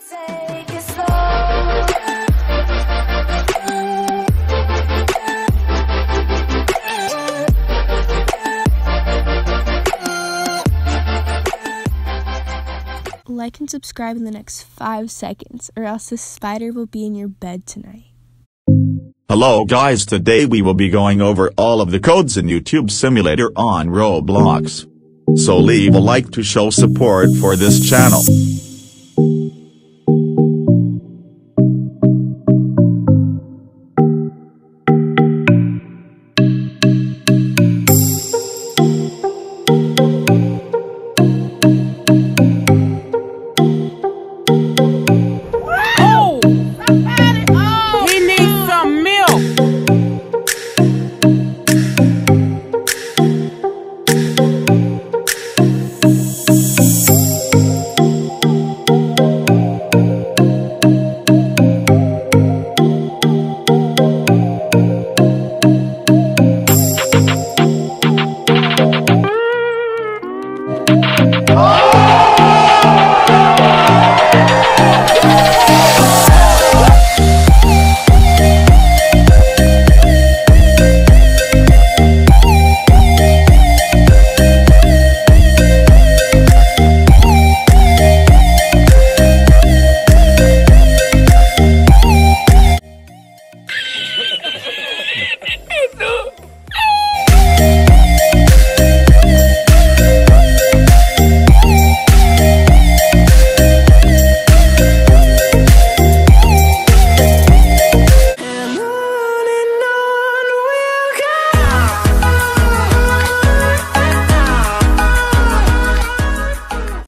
Take it slow. Like and subscribe in the next 5 seconds, or else this spider will be in your bed tonight. Hello guys, today we will be going over all of the codes in YouTube Simulator on Roblox. So leave a like to show support for this channel.